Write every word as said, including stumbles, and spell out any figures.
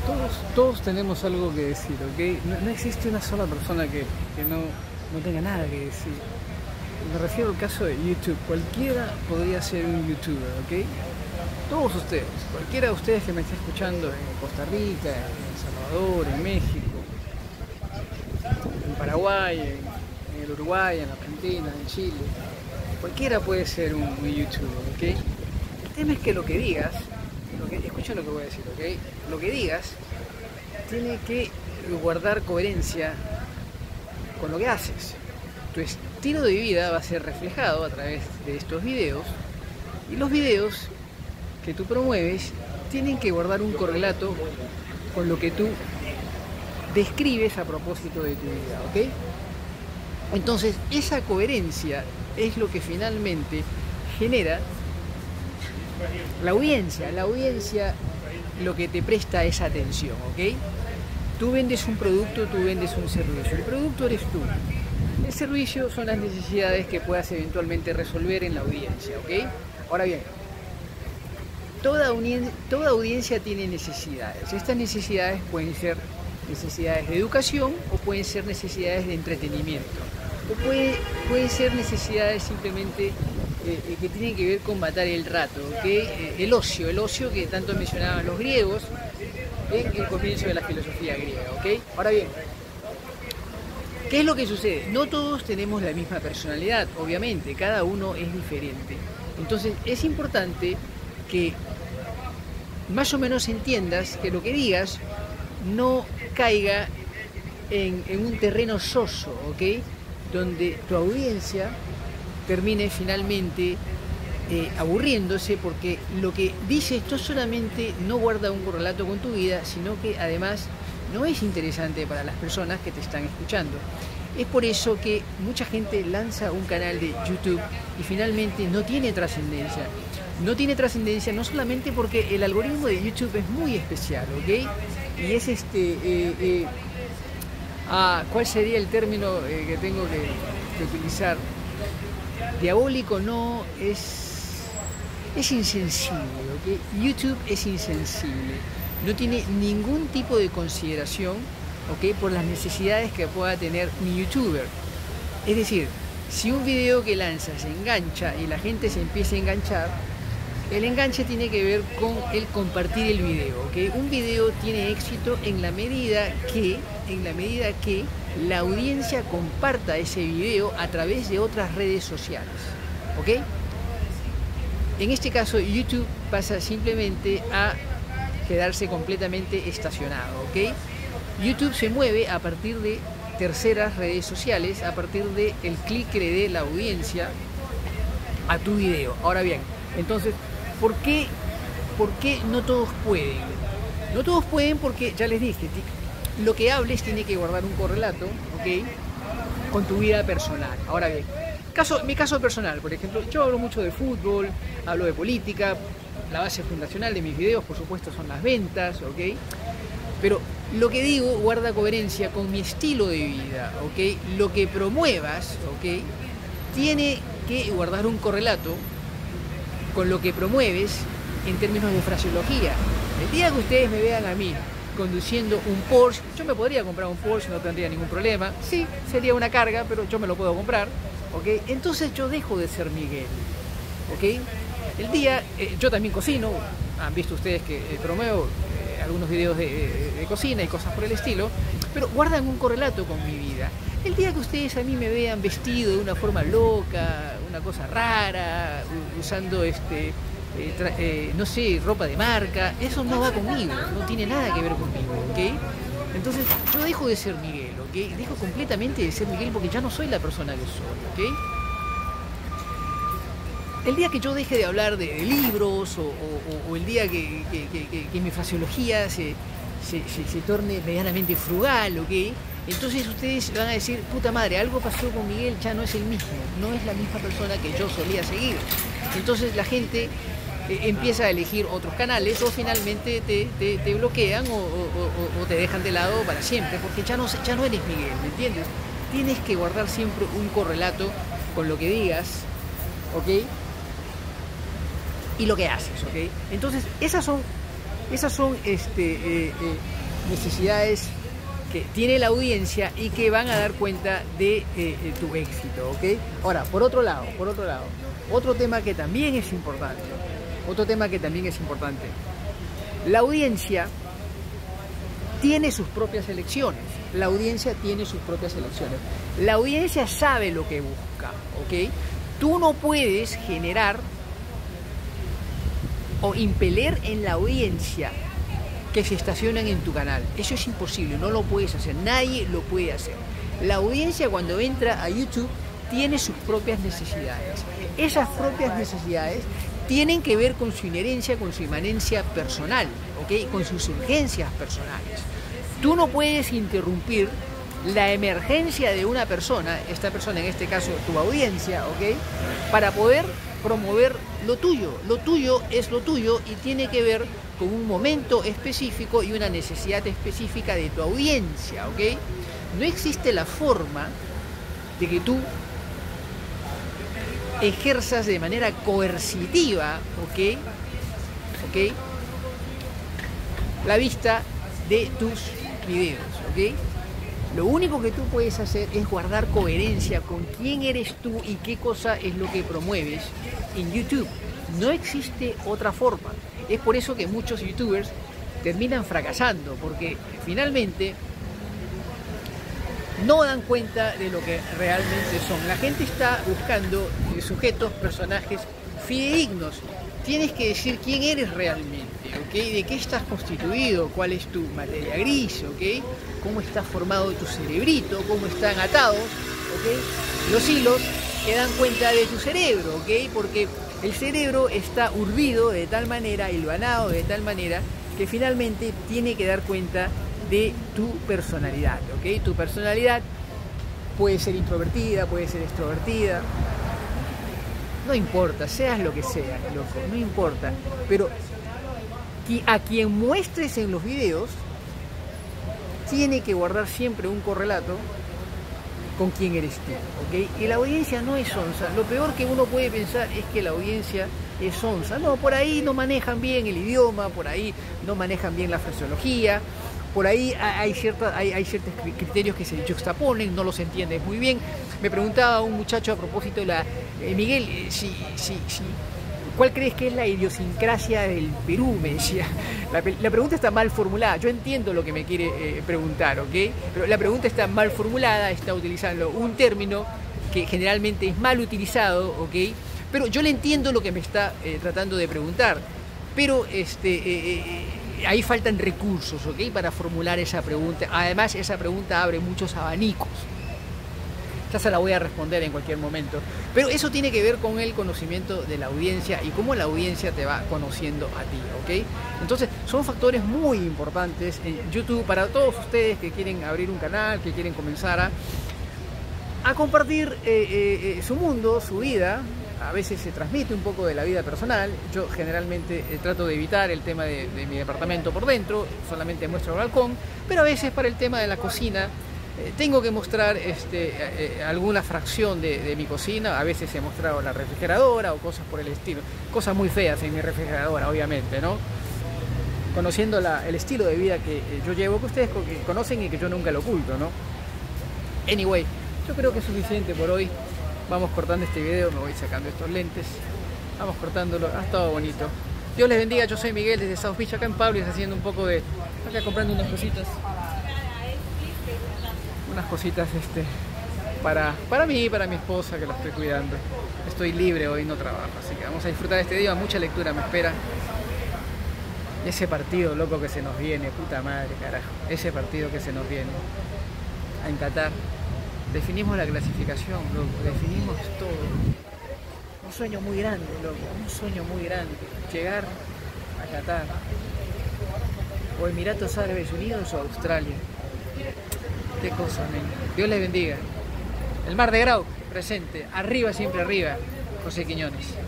Todos, todos tenemos algo que decir, ¿ok? No, no existe una sola persona que, que no, no tenga nada que decir. Me refiero al caso de YouTube. Cualquiera podría ser un youtuber, ¿ok? Todos ustedes, cualquiera de ustedes que me esté escuchando en Costa Rica, en El Salvador, en México, en Paraguay, en, en el Uruguay, en Argentina, en Chile, cualquiera puede ser un, un youtuber, ¿ok? El tema es que lo que digas, lo que, escucha lo que voy a decir, ¿ok? Lo que digas tiene que guardar coherencia con lo que haces. Tu estilo de vida va a ser reflejado a través de estos videos, y los videos que tú promueves tienen que guardar un correlato con lo que tú describes a propósito de tu vida, ¿ok? Entonces, esa coherencia es lo que finalmente genera la audiencia. La audiencia lo que te presta es atención, ¿ok? Tú vendes un producto, tú vendes un servicio. El producto eres tú. El servicio son las necesidades que puedas eventualmente resolver en la audiencia, ¿ok? Ahora bien, toda, toda audiencia tiene necesidades. Estas necesidades pueden ser necesidades de educación o pueden ser necesidades de entretenimiento. O puede, pueden ser necesidades simplemente eh, que tienen que ver con matar el rato, ¿okay? Eh, el ocio, el ocio que tanto mencionaban los griegos en el comienzo de la filosofía griega, ¿ok? Ahora bien, ¿qué es lo que sucede? No todos tenemos la misma personalidad, obviamente, cada uno es diferente. Entonces es importante que más o menos entiendas que lo que digas no caiga en, en un terreno soso, ¿ok? Donde tu audiencia termine finalmente eh, aburriéndose, porque lo que dices no solamente no guarda un correlato con tu vida, sino que además no es interesante para las personas que te están escuchando. Es por eso que mucha gente lanza un canal de YouTube y finalmente no tiene trascendencia. No tiene trascendencia no solamente porque el algoritmo de YouTube es muy especial, ¿ok? Y es este... Eh, eh, ah, ¿cuál sería el término eh, que tengo que, que utilizar? Diabólico no, es... es insensible, ¿ok? YouTube es insensible. No tiene ningún tipo de consideración, ¿ok?, por las necesidades que pueda tener un youtuber. Es decir, si un video que lanza se engancha y la gente se empieza a enganchar, el enganche tiene que ver con el compartir el video, ¿ok? Un video tiene éxito en la medida que, en la medida que la audiencia comparta ese video a través de otras redes sociales, ¿ok? En este caso, YouTube pasa simplemente a quedarse completamente estacionado, ¿ok? YouTube se mueve a partir de terceras redes sociales, a partir del clic que le dé la audiencia a tu video. Ahora bien, entonces, ¿por qué, ¿por qué no todos pueden? No todos pueden porque, ya les dije, lo que hables tiene que guardar un correlato, ¿ok?, con tu vida personal. Ahora bien, caso, mi caso personal, por ejemplo, yo hablo mucho de fútbol, hablo de política. La base fundacional de mis videos, por supuesto, son las ventas, ¿ok? Pero lo que digo guarda coherencia con mi estilo de vida, ¿ok? Lo que promuevas, ¿ok?, tiene que guardar un correlato con lo que promueves en términos de fraseología. El día que ustedes me vean a mí conduciendo un Porsche, yo me podría comprar un Porsche, no tendría ningún problema. Sí, sería una carga, pero yo me lo puedo comprar, ¿ok? Entonces yo dejo de ser Miguel, ¿ok? El día, eh, yo también cocino, han visto ustedes que eh, promuevo eh, algunos videos de, de, de cocina y cosas por el estilo, pero guardan un correlato con mi vida. El día que ustedes a mí me vean vestido de una forma loca, una cosa rara, usando este, eh, tra, eh, no sé, ropa de marca, eso no va conmigo, no tiene nada que ver conmigo, ¿ok? Entonces yo dejo de ser Miguel, ¿ok? Dejo completamente de ser Miguel porque ya no soy la persona que soy, ¿ok? El día que yo deje de hablar de, de libros o, o, o el día que, que, que, que mi fraseología se, se, se, se torne medianamente frugal, ¿ok?, entonces ustedes van a decir, puta madre, algo pasó con Miguel, ya no es el mismo, no es la misma persona que yo solía seguir. Entonces la gente eh, empieza a elegir otros canales o finalmente te, te, te bloquean o, o, o, o te dejan de lado para siempre, porque ya no, ya no eres Miguel, ¿me entiendes? Tienes que guardar siempre un correlato con lo que digas, ¿ok?, y lo que haces, ¿ok? Entonces, esas son Esas son este, eh, eh, necesidades que tiene la audiencia y que van a dar cuenta de eh, tu éxito, ¿ok? Ahora, por otro lado, por otro lado, otro tema que también es importante, otro tema que también es importante, la audiencia tiene sus propias elecciones, la audiencia tiene sus propias elecciones, la audiencia sabe lo que busca, ¿ok? Tú no puedes generar o impeler en la audiencia que se estacionan en tu canal. Eso es imposible, no lo puedes hacer, nadie lo puede hacer. La audiencia cuando entra a YouTube tiene sus propias necesidades. Esas propias necesidades tienen que ver con su inherencia, con su inmanencia personal, ¿ok? Con sus urgencias personales. Tú no puedes interrumpir la emergencia de una persona, esta persona en este caso tu audiencia, ¿ok? Para poder promover lo tuyo. Lo tuyo es lo tuyo y tiene que ver con un momento específico y una necesidad específica de tu audiencia, ¿ok? No existe la forma de que tú ejerzas de manera coercitiva, ¿ok? ¿ok? La vista de tus videos, ¿ok? Lo único que tú puedes hacer es guardar coherencia con quién eres tú y qué cosa es lo que promueves en YouTube. No existe otra forma. Es por eso que muchos youtubers terminan fracasando, porque finalmente no dan cuenta de lo que realmente son. La gente está buscando sujetos, personajes fidedignos. Tienes que decir quién eres realmente, ¿ok? De qué estás constituido, cuál es tu materia gris, ¿ok? Cómo está formado tu cerebrito, cómo están atados, ¿ok? Los hilos que dan cuenta de tu cerebro, ¿ok? Porque el cerebro está urdido de tal manera, hilvanado de tal manera, que finalmente tiene que dar cuenta de tu personalidad, ¿ok? Tu personalidad puede ser introvertida, puede ser extrovertida, no importa, seas lo que seas, loco, no importa, pero a quien muestres en los videos tiene que guardar siempre un correlato con quién eres tú, ¿ok? Y la audiencia no es sonsa. Lo peor que uno puede pensar es que la audiencia es sonsa. No, por ahí no manejan bien el idioma, por ahí no manejan bien la fraseología, por ahí hay, cierta, hay, hay ciertos criterios que se juxtaponen, no los entiendes muy bien. Me preguntaba un muchacho a propósito de la... Eh, Miguel, eh, si, si, si, ¿cuál crees que es la idiosincrasia del Perú? Me decía. La, la pregunta está mal formulada. Yo entiendo lo que me quiere eh, preguntar, ¿ok? Pero la pregunta está mal formulada, está utilizando un término que generalmente es mal utilizado, ¿ok? Pero yo le entiendo lo que me está eh, tratando de preguntar. Pero este, eh, eh, ahí faltan recursos, ¿ok? Para formular esa pregunta. Además, esa pregunta abre muchos abanicos. Ya se la voy a responder en cualquier momento. Pero eso tiene que ver con el conocimiento de la audiencia y cómo la audiencia te va conociendo a ti, ¿ok? Entonces, son factores muy importantes en YouTube para todos ustedes que quieren abrir un canal, que quieren comenzar a, a compartir eh, eh, su mundo, su vida. A veces se transmite un poco de la vida personal. Yo generalmente eh, trato de evitar el tema de, de mi departamento por dentro, solamente muestro el balcón, pero a veces para el tema de la cocina Eh, tengo que mostrar este, eh, alguna fracción de, de mi cocina. A veces he mostrado la refrigeradora o cosas por el estilo. Cosas muy feas en mi refrigeradora, obviamente, ¿no? Conociendo la, el estilo de vida que eh, yo llevo, que ustedes conocen y que yo nunca lo oculto, ¿no? Anyway, yo creo que es suficiente por hoy. Vamos cortando este video, me voy sacando estos lentes. Vamos cortándolo, ha estado bonito. Dios les bendiga, yo soy Miguel desde South Beach, acá en Pablo, haciendo un poco de... acá comprando unas cositas. Unas cositas este, para, para mí y para mi esposa, que la estoy cuidando. Estoy libre hoy, no trabajo, así que vamos a disfrutar este día. Mucha lectura me espera. Y ese partido loco que se nos viene, puta madre, carajo. Ese partido que se nos viene en Qatar. Definimos la clasificación, loco. Definimos todo. Un sueño muy grande, loco. Un sueño muy grande. Llegar a Qatar. O Emiratos Árabes Unidos o Australia. Qué cosa, men. Dios les bendiga. El Mar de Grau, presente. Arriba, siempre arriba. José Quiñones.